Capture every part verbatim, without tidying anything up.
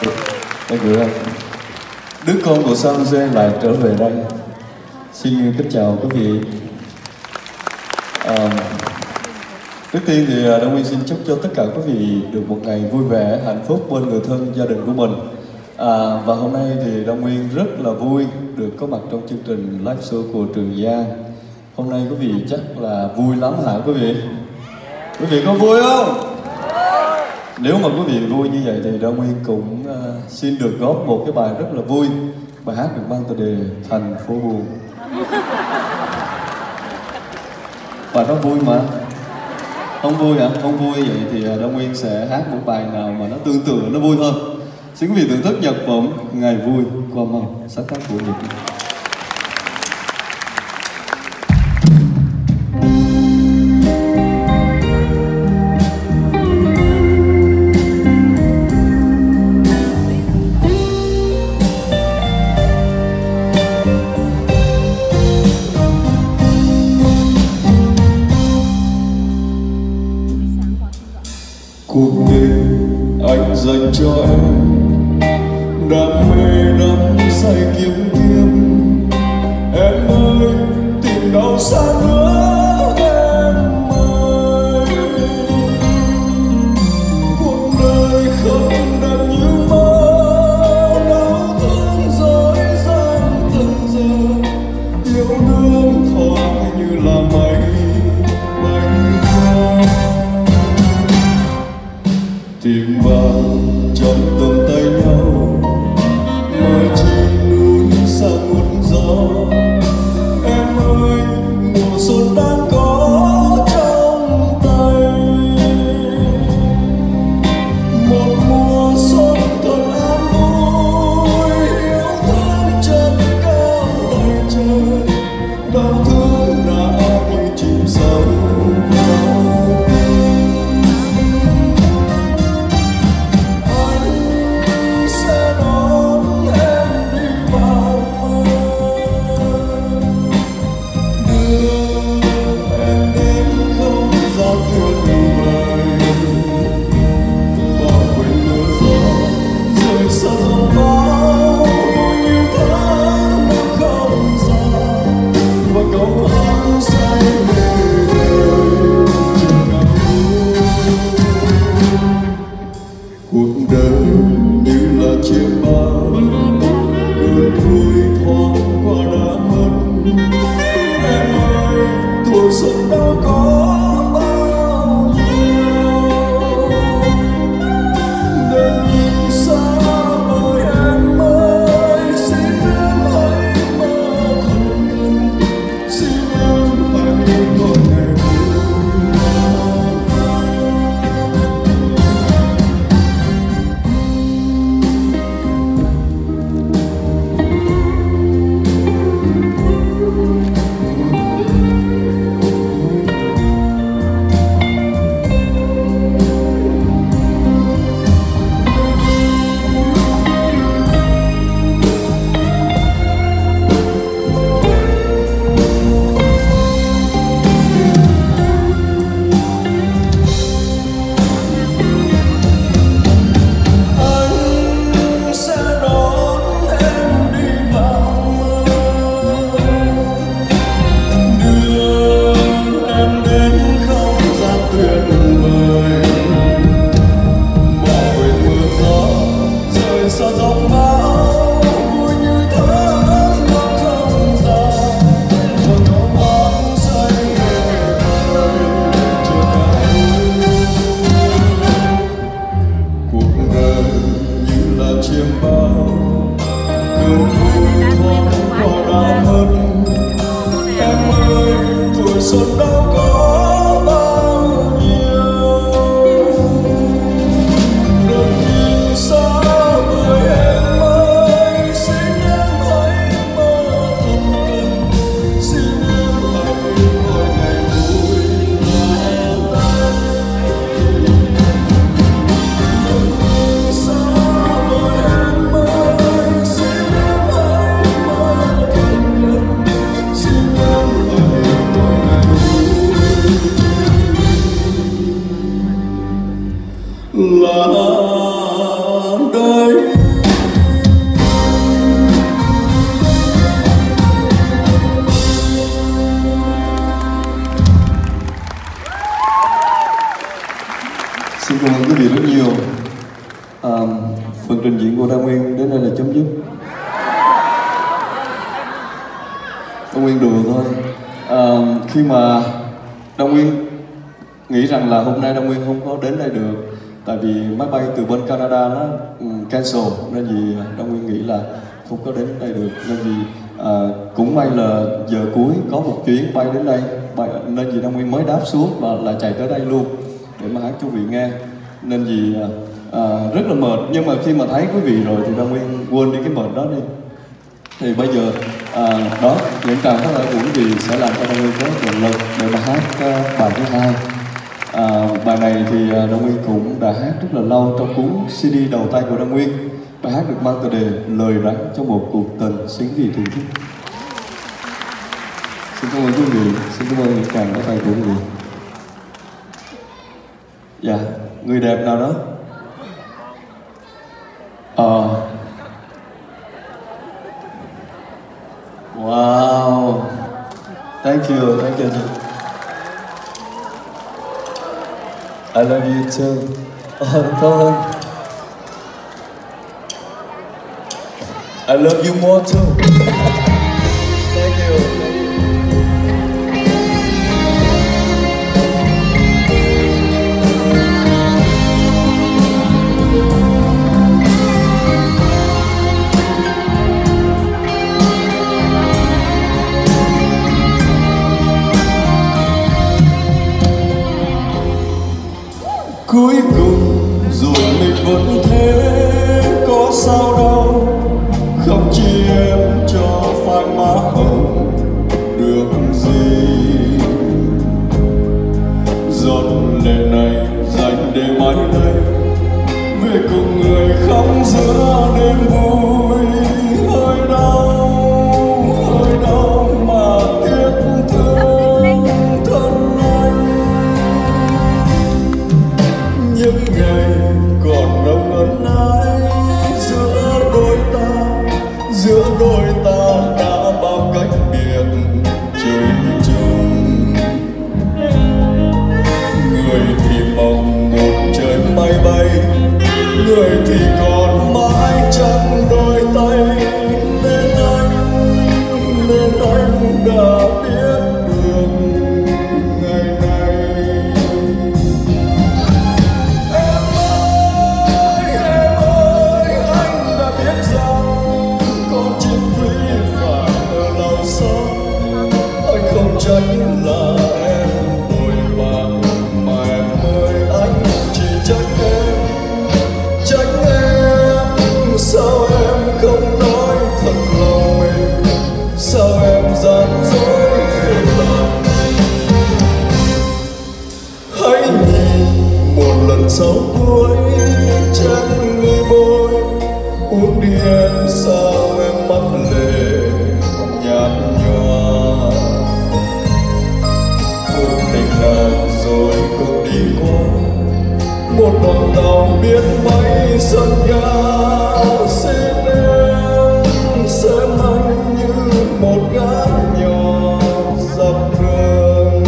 Em gửi anh. Đứa con của San Jose lại trở về đây. Xin kính chào quý vị. À, trước tiên thì Đông Nguyên xin chúc cho tất cả quý vị được một ngày vui vẻ, hạnh phúc bên người thân, gia đình của mình. À, và hôm nay thì Đông Nguyên rất là vui được có mặt trong chương trình live show của Trường Giang. Hôm nay quý vị chắc là vui lắm hả quý vị? Quý vị có vui không? Nếu mà quý vị vui như vậy thì Đông Nguyên cũng uh, xin được góp một cái bài rất là vui. Bài hát được mang tựa đề Thành Phố Buồn. Bài đó vui mà. Không vui hả? Không vui vậy thì Đông Nguyên sẽ hát một bài nào mà nó tương tự, nó vui hơn. Xin quý vị thưởng thức nhạc phẩm Ngày Vui qua màu sáng tác của Nhật. Cuộc đời anh dành cho em, đam mê đắm say kiếm kiếm. Em ơi tìm đâu xa nữa em ơi. Cuộc đời không đẹp như mơ, đau thương dối gian từng giờ. Yêu đương thoáng như là mây bay qua, tìm vào trong tầm tay nhau, mời chi núi xa ngút gió. Em ơi mùa xuân đang có trong tay, một mùa xuân thật an vui. Yêu thương chân cao đầy trời, đau thương đã như chìm sâu vào. Cuộc đời như là chiếc bao, cơn vui thoáng qua đã mất. Em ơi tuổi xuân đâu có bao nhiêu, đừng nhìn xa vời em ơi. Xin em hãy mơ thật gần, xin em hãy có ngày vui. Xuân đâu có bao nhiêu, đừng nhìn xa vời em ơi. Xin em hãy mơ thật gần, xin em hãy coi ngày vui là tay. Đừng nhìn xa vời em ơi, xin em hãy mơ thật gần, xin em hãy coi ngày vui. trình diễn của Đăng Nguyên đến đây là chấm dứt. Đăng Nguyên đùa thôi. À, khi mà Đăng Nguyên nghĩ rằng là hôm nay Đăng Nguyên không có đến đây được, tại vì máy bay từ bên Canada nó um, cancel, nên vì Đăng Nguyên nghĩ là không có đến đây được, nên vì à, cũng may là giờ cuối có một chuyến bay đến đây, bay, nên vì Đăng Nguyên mới đáp xuống và là chạy tới đây luôn để mà hát cho quý vị nghe, nên vì à, rất là mệt. Nhưng mà khi mà thấy quý vị rồi thì Đăng Nguyên quên đi cái mệt đó đi. Thì bây giờ à, đó, những tràng phát lại của quý vị sẽ làm cho Đăng Nguyên có động lực để mà hát uh, bài thứ hai. À, bài này thì Đăng Nguyên cũng đã hát rất là lâu trong cuốn xê đê đầu tay của Đăng Nguyên. Bài hát được mang tựa đề Lời Rắn cho một cuộc tình xứng vì thưởng thức. Xin cảm ơn quý vị, xin cảm ơn những tràng phát tay của quý vị. Dạ, người đẹp nào đó? Ờ à. Wow, thank you, thank you. I love you too. Oh, cảm ơn. I love you more too. Thank you. Cuối cùng rồi mình vẫn thế, có sao đâu. Không chỉ em cho phai má hồng được gì. Giọt lệ này dành để mãi đây, về cùng người khóc giữa đêm vui. Hơi đau, hơi đau mà tiếc thương thân anh. Những ngày còn nồng ân ái giữa đôi ta, giữa đôi ta đã bao cách biệt trùng trùng. Người thì mong một trời mây bay, người thì còn mãi chẳng đôi tay. Nên anh, nên anh đã biết được ngày này. Em ơi, em ơi, anh đã biết rằng con chim quý phải ở lòng sâu. Anh không trách là em vội vàng, mà em ơi anh chỉ trách em. Trách em, sao em không nói thật lòng mình, sao em gian dối việc làm. Hãy nhìn một lần sau cuối trên ly môi, uống đi em, sao em mắt lệ nhạt nhòa. Cuộc tình nào rồi cũng đi qua, một đoàn tàu biết mấy sân ga. Xin em xem anh như một gã nhỏ dọc đường.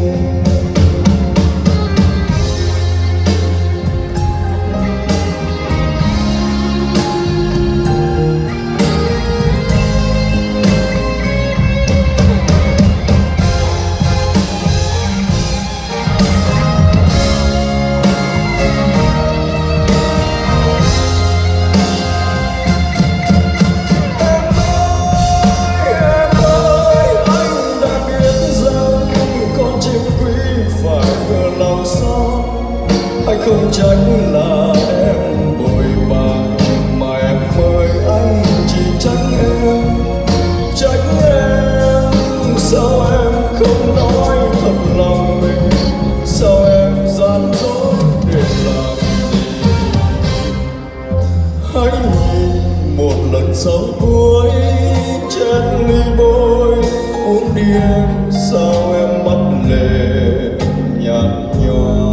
Anh không trách là em bội bạc, mà em ơi anh chỉ trách em. Trách em, sao em không nói thật lòng mình, sao em gian dối để làm gì. Hãy nhìn một lần sau cuối trên ly bôi, uống đi em, sao em mắt lệ nhạt nhòa.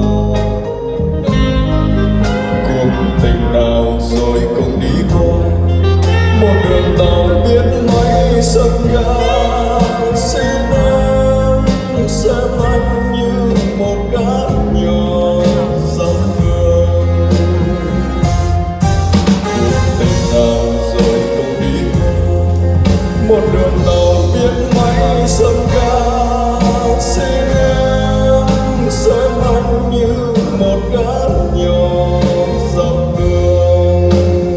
Tình nào rồi cùng đi qua, một đường tàu biết mấy sân ga. Xin em xem anh như một gã nhỏ dọc đường. Cuộc sân ca xin em xem anh như một gã nhỏ dọc đường.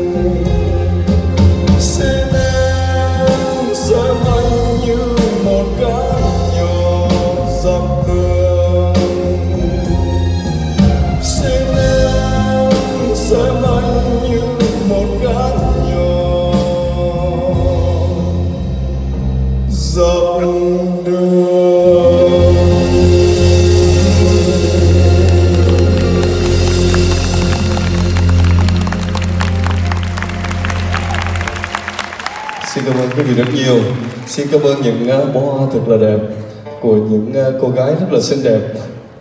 Xin em xem anh như một gã nhỏ dọc đường. Xin em xem anh như một gã nhỏ dọc đường. Xin cảm ơn quý vị rất nhiều. Xin cảm ơn những uh, bó hoa thật là đẹp của những uh, cô gái rất là xinh đẹp.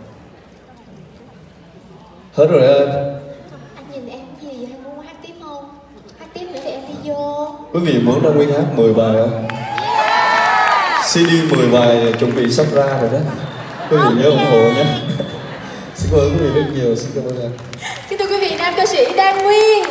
Hết rồi anh. Anh nhìn em gì vậy? Anh muốn hát tiếp không? Hát tiếp nữa thì em đi vô. Quý vị muốn Đăng Nguyên hát mười bài không? xê đê mười bài chuẩn bị sắp ra rồi đó. Quý vị nhớ ủng hộ nhé. Xin cảm ơn quý vị rất nhiều. Xin cảm ơn anh. Kính thưa quý vị, nam ca sĩ Đan Nguyên.